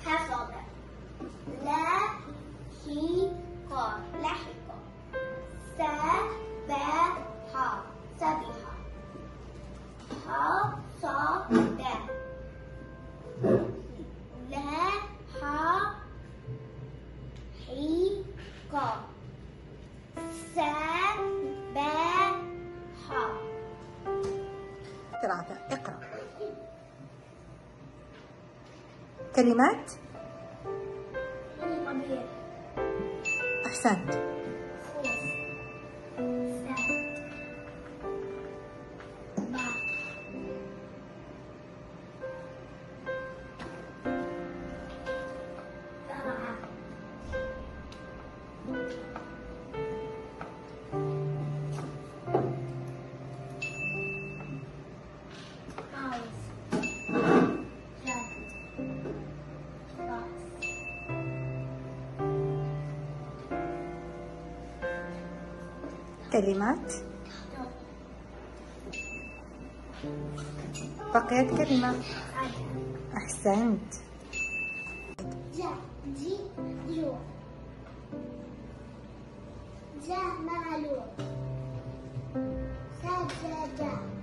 حفظ. لاحق لحق. سبح سبح. حصد لحق سبح. 3. اقرأ. كلمات. أحسنت. كلمات. بقيت كلمة. أحسنت. جو جمال. سجد.